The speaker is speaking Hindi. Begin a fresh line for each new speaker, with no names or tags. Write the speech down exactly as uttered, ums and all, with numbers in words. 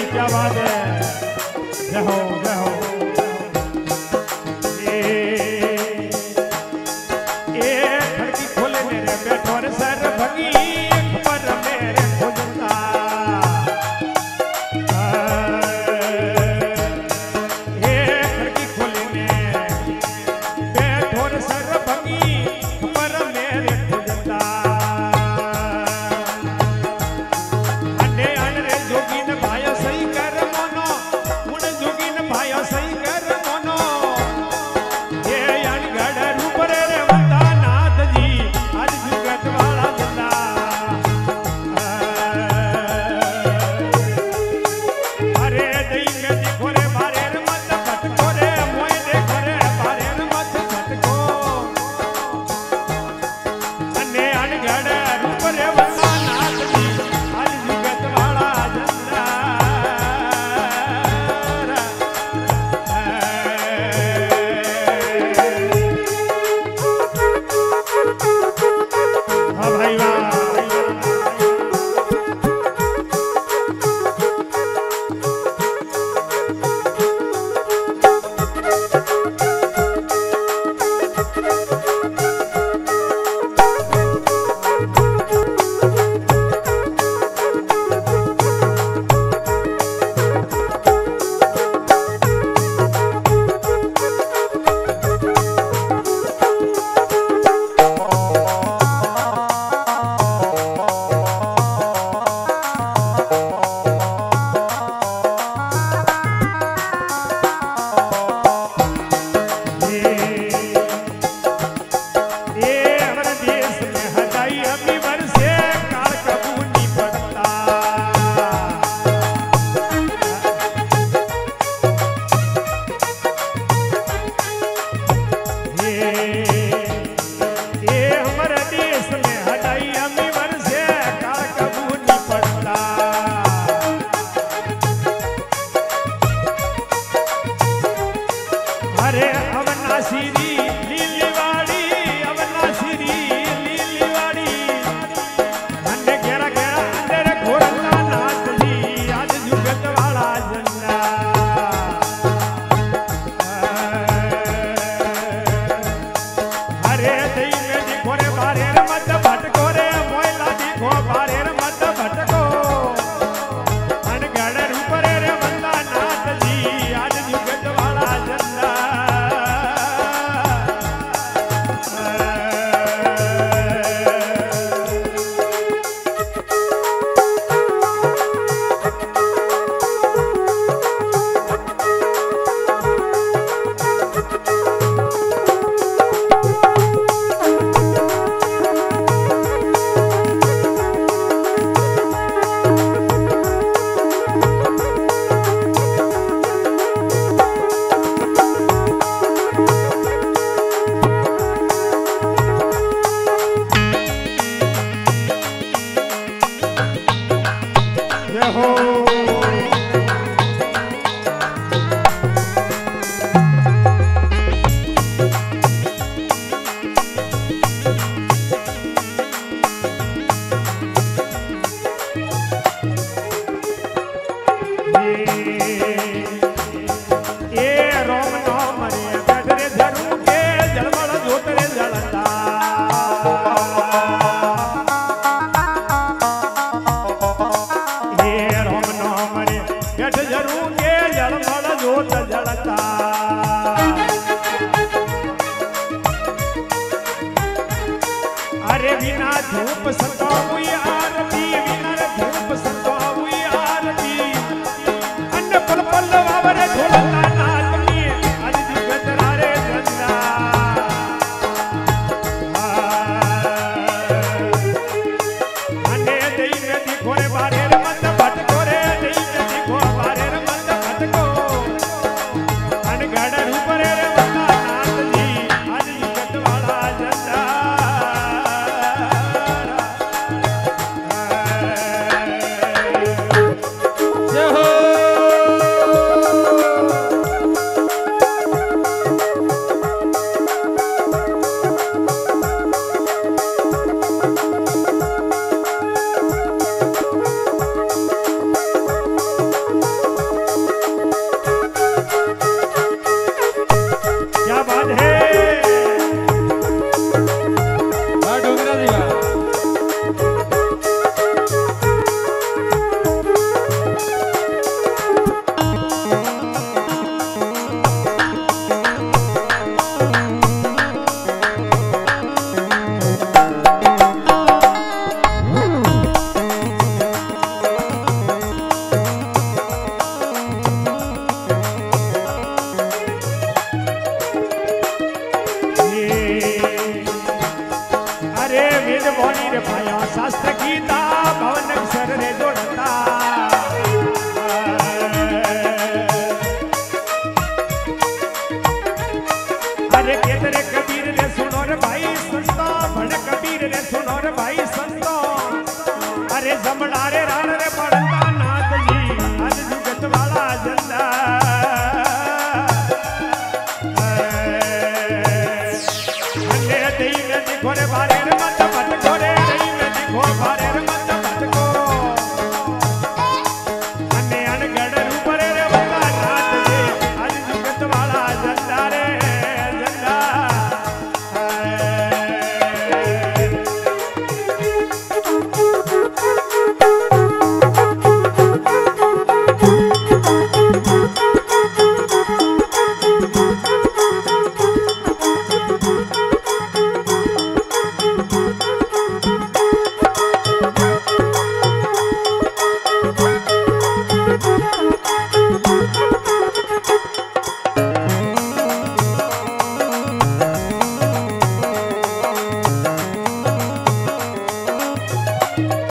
क्या बात है। जय हो जय हो। ए ए खिड़की खोले मेरे बैठो रे सर भगी पर मेरे खोजता। ए खिड़की खोले मेरे बैठो रे सर भगी पर मेरे खोजता। अने अन रे जोगी ने भाया सही कर मोनो उन जोगी ने भाया सही कर मोनो। ये अन गढ़ रूप रे रे वंदा नाथ जी आज जुगत वाला जंदा। अरे दई में देखो रे बारे रे मत भटको रे मोय देखो रे बारे रे मत भटको। अने अन गढ़ रूप रे वंदा नाथ जी आज जुगत वाला जंदा। हाँ भाई वाह। ये हमारे देश में हटाई अभी वर्षे काल कबू नहीं पड़ता। ये ये हमारे देश में हटाई अभी वर्षे काल कबू नहीं पड़ता। अरे अवनाशिरी लीलीवाड़ी अवनाशिरी लीलीवाड़ी अंडे घेरा घेरा अंदर घोरता नाथ जी आज जुगत वाला जंदा। अरे दई में देखो रे बारे रे मत भटको रे मोयला देखो बारे रे मत भटको। अन गढ़ रूप रे रे वंदा नाथ जी आज जुगत वाला जंदा। जय हो। ये रोम नाम रे बैठ रे धरू के जलमल जोत रे जलता। ये रोम नाम रे बैठ धरू के जलमल जोत जलता। अरे बिना धूप सताऊई आरती बिना धूप सताऊई आरती। अन्न पल पल वावरे ढोलता नाथ में आज जुगत रे जंदा। अने दई में देखो रे बारे रे मत भटको रे दई में देखो बारे रे मत भटको। अन गढ़ रूप रे रे वंदा नाथ जी आज जुगत वाला जंदा। रमणा रे